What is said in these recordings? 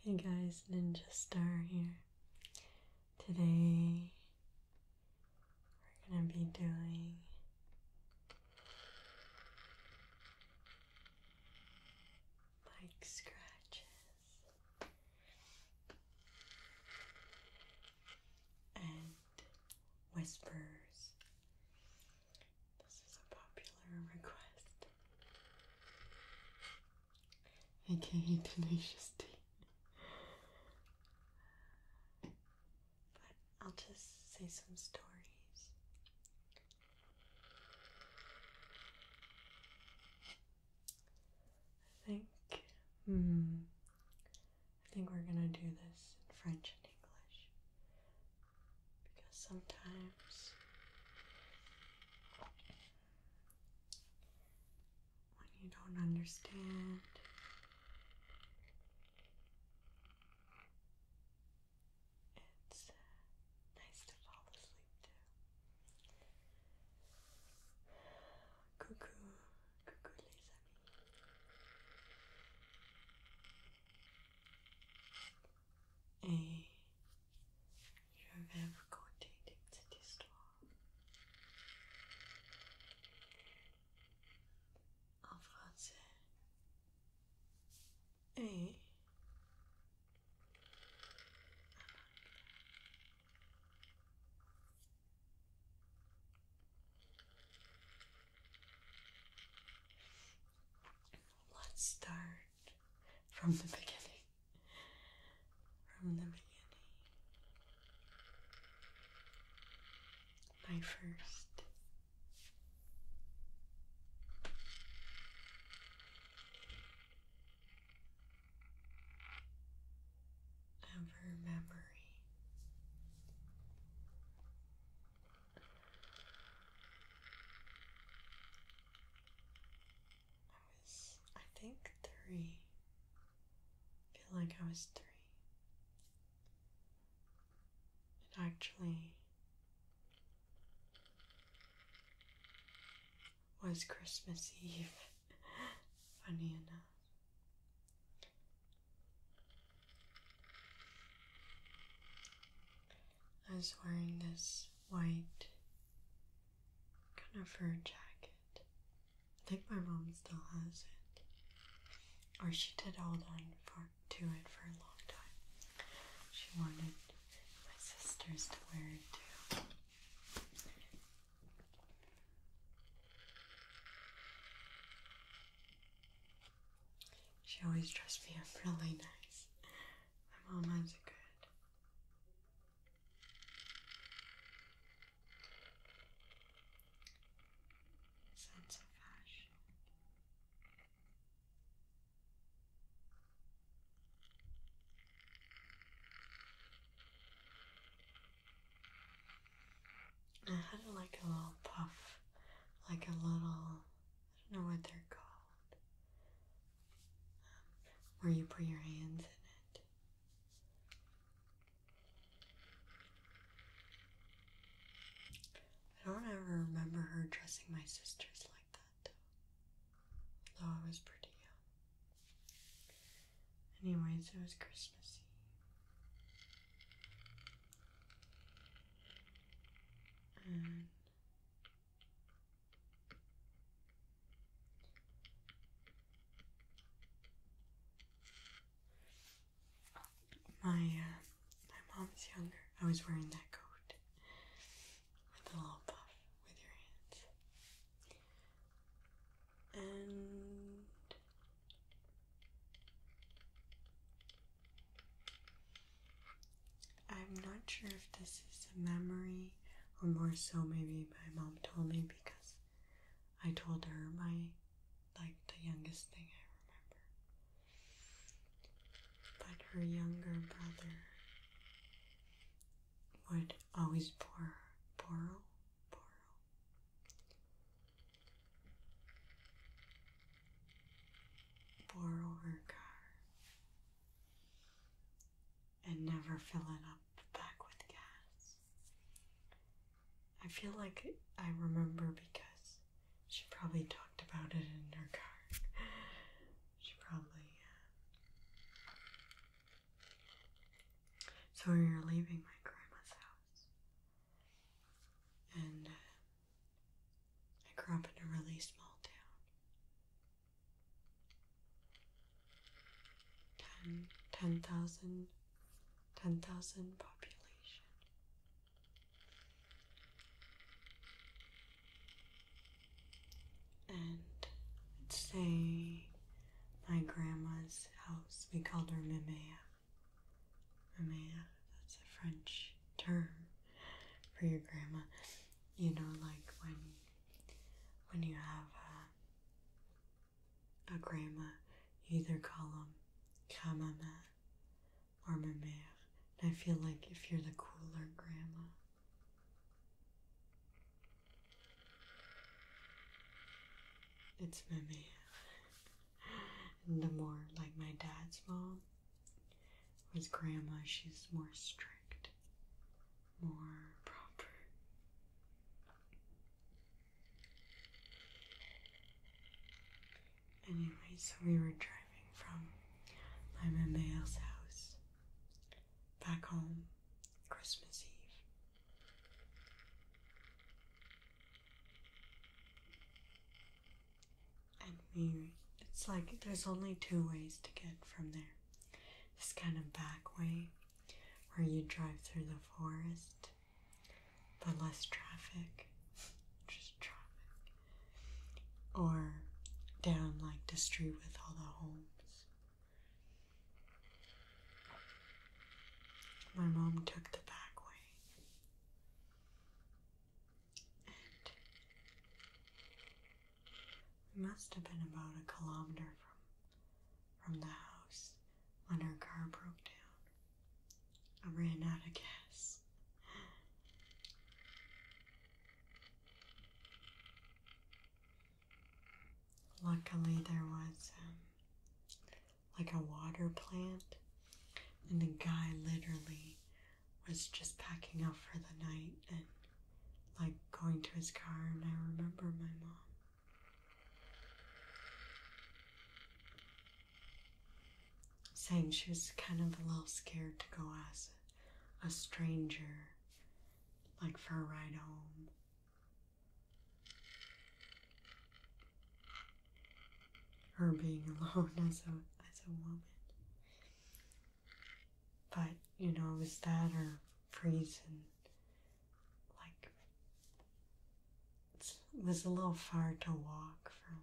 Hey guys, Ninja Star here. Today we're gonna be doing mic scratches and whispers. This is a popular request, aka Tenacious D. But I'll just say some stories. I think we're gonna do this in French and English because sometimes when you don't understand, it's nice to fall asleep to. Coucou, coucou les amis. Et je vais vous conter des petites histoires en français et let's start from the beginning. My first ever memory. I think 3. I feel like I was 3. It actually was Christmas Eve, funny enough. I was wearing this white kind of fur jacket. I think my mom still has it. Or she did hold on to it for a long time. She wanted my sisters to wear it too. She always dressed me up really nice. My mom has a good sense of fashion. I had like a little puff, like a little, I don't know what they're called, where you put your hands in it. I don't ever remember her dressing my sisters like that though I was pretty young. Anyways, it was Christmas Eve. And my mom's younger. I was wearing that coat with a little puff with your hands. And I'm not sure if this is a memory or more so maybe my mom told me because I told her the youngest thing I remember. But her younger brother would always borrow her car and never fill it up back with gas. I feel like I remember because she probably talked about it in her car. She probably So we were leaving my grandma's house, and I grew up in a really small town. 10,000 population. And I'd say my grandma's house, we called her Mémère. Mémère, that's a French term for your grandma. You know, like when you have a grandma, you either call them grand-maman or Mémère. And I feel like if you're the cooler grandma, it's Mémère. And the more, like my dad's mom was grandma, she's more strict, more proper. Anyway, so we were driving from my Mémère's house back home Christmas Eve. And it's like there's only two ways to get from there. This kind of back way where you drive through the forest, but less traffic, just traffic. Or down like the street with all the homes. My mom took the back way. And we must have been about a kilometer from the house when her car broke down. I ran out of gas. Luckily there was like a water plant, and the guy literally was just packing up for the night and like going to his car, and I remember my mom saying she was kind of a little scared to go ask a stranger like for a ride home. Her being alone as a woman. But, you know, it was that or freezing. Like, it was a little far to walk from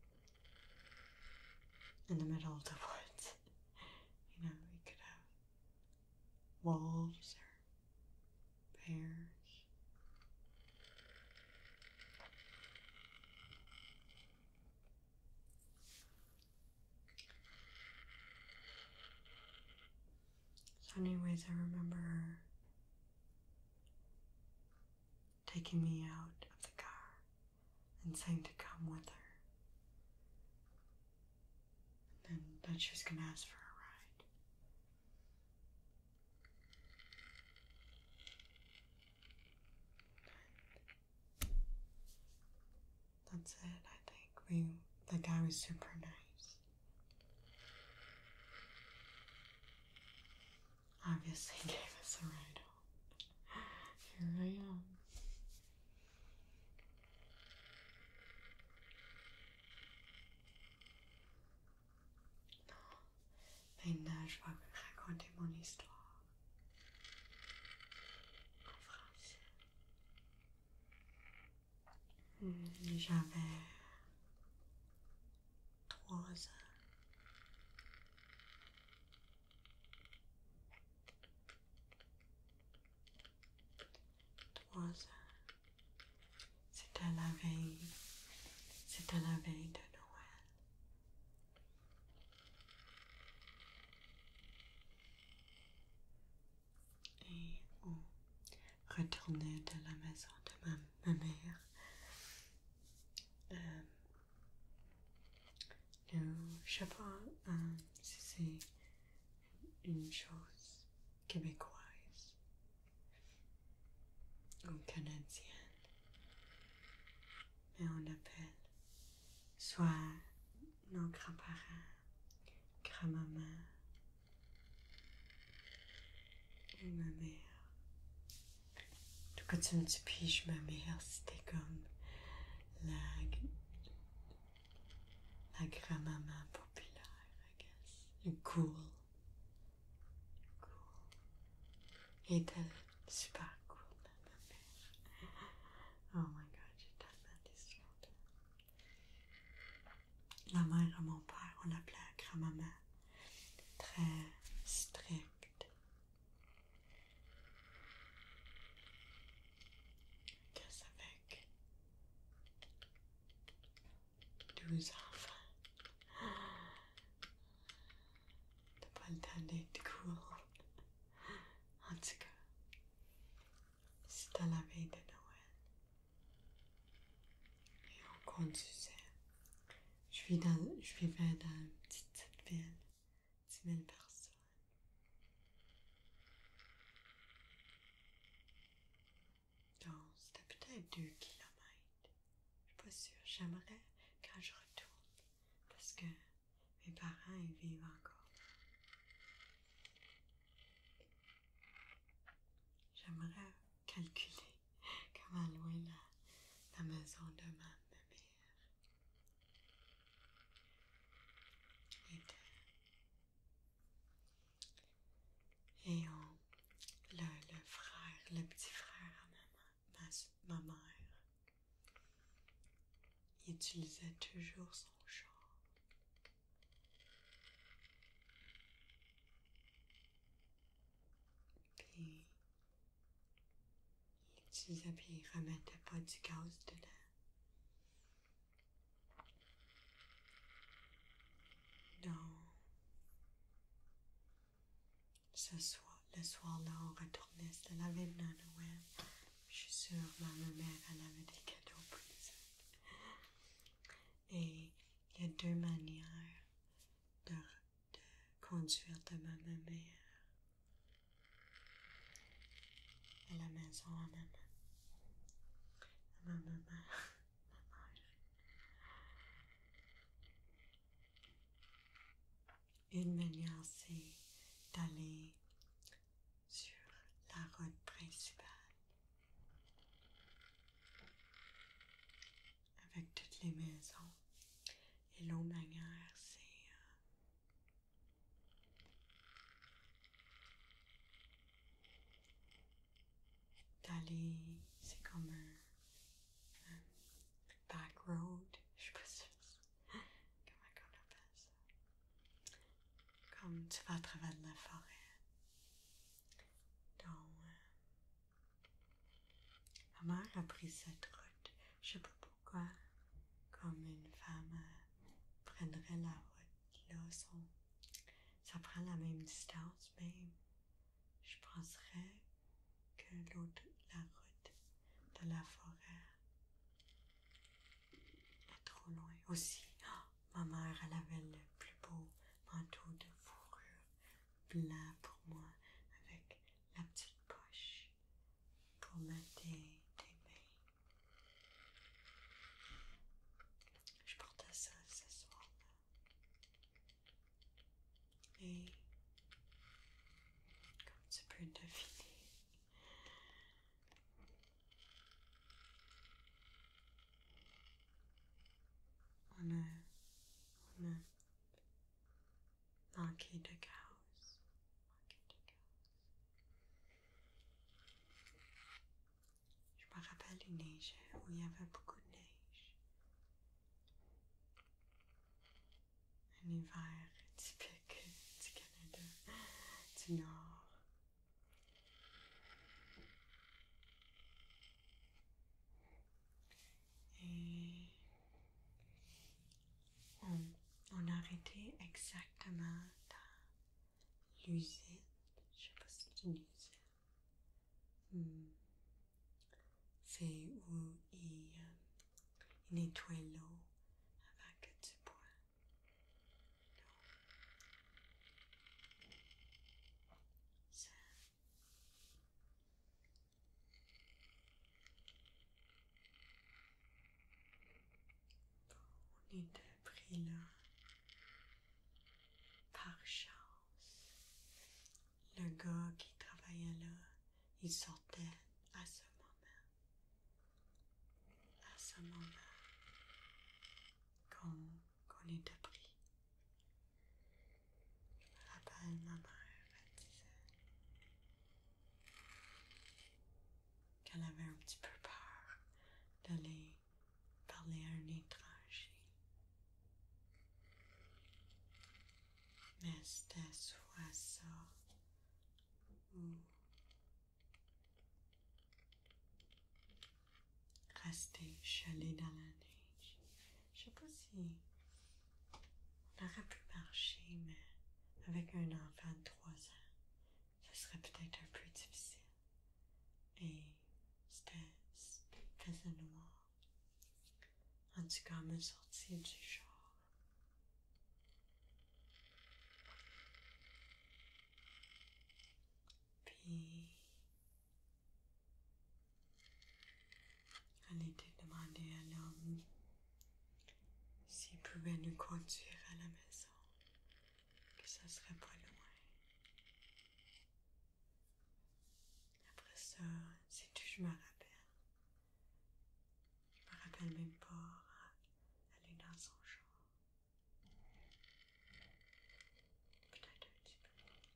in the middle of the woods. You know, we could have wolves or bears. So anyways, I remember her taking me out of the car and saying to come with her. And that she was going to ask for a ride. That's it, I think. The guy was super nice. Obviously gave us a ride home. Here I am. Maintenant, je vais raconter mon histoire en français. J'avais 3 ans. 3 ans. C'était la veille de Noël. Et on retournait de la maison de ma mère. Je sais pas si c'est une chose québécoise ou canadienne, mais on appelle soit nos grands-parents, grand-maman, ou ma mère. En tout cas, tu me dis puis ma mère, c'était comme la, la grand-maman populaire, I guess. Cool. Elle était super cool, ma mère. Oh my god, j'ai tellement d'histoires. La mère de mon père, on l'appelait grand-maman. Très stricte. Qu'est-ce avec 12 enfants. T'as pas le temps d'être cool. En tout cas, c'était la veille de Noël. Et on conduisait. Je vivais dans une petite ville, 10 000 personnes. Donc, c'était peut-être 2 kilomètres. Je suis pas sûre. J'aimerais quand je retourne. Parce que mes parents, ils vivent encore. J'aimerais calculer comment loin la maison de ma mère était. Et le frère, le petit frère à ma mère, il utilisait toujours son char. Puis il utilisait, puis il remettait pas du gaz dedans. Donc, le soir-là, on retournait, c'était la veille de Noël. Je suis sûre, ma mère, elle avait des cadeaux pour nous autres. Et il y a 2 manières de conduire de ma mère à la maison à ma maman. Une manière, c'est d'aller sur la route principale avec toutes les maisons. Et l'autre manière, c'est d'aller, c'est comme un back road, je sais pas si comment on appelle ça. Comme tu vas à travers la forêt. Donc, ma mère a pris cette route. Je sais pas pourquoi, comme une femme prendrait la route là, ça prend la même distance, mais je penserais que la route de la forêt est trop loin. Aussi, ma mère, elle avait le plus beau manteau de fourrure blanc pour moi, avec la petite poche pour mettre des mains. Je portais ça ce soir-là. Et comme tu peux deviner, on a manqué de gaz. Je me rappelle, il neigeait, où il y avait beaucoup de neige. Un hiver typique du Canada, du Nord. Et on a arrêté exactement dans l'usine. Je sais pas si c'est une usine. C'est où il nettoie l'eau avant que tu bois. Ça. On était pris là par chance. Le gars qui travaillait là, il sortait à ce moment qu'on était pris. Je me rappelle, ma mère, elle disait qu'elle avait un petit peu peur d'aller parler à un étranger. Mais c'était soit ça ou rester gelé dans la neige. Je sais pas si on aurait pu marcher, mais avec un enfant de 3 ans, ce serait peut-être un peu difficile. Et faisait noir. En tout cas, me sortir du char. Puis, elle était demandé à l'homme s'il pouvait nous conduire à la maison, que ça serait pas loin. Après ça, c'est tout je me rappelle. Je me rappelle même pas aller dans son char. Peut-être un petit peu.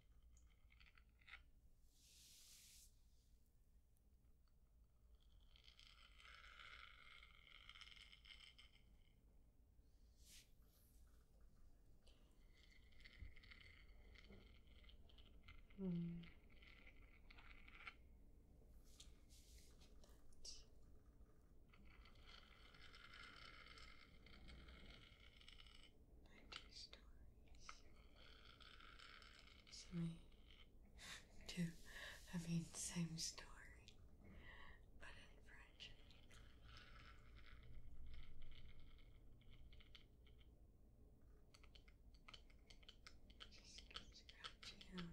So me too having the same story, but in French. Just scratch you.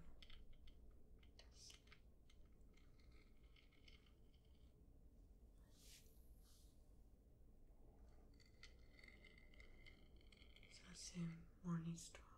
Ça c'est mon histoire.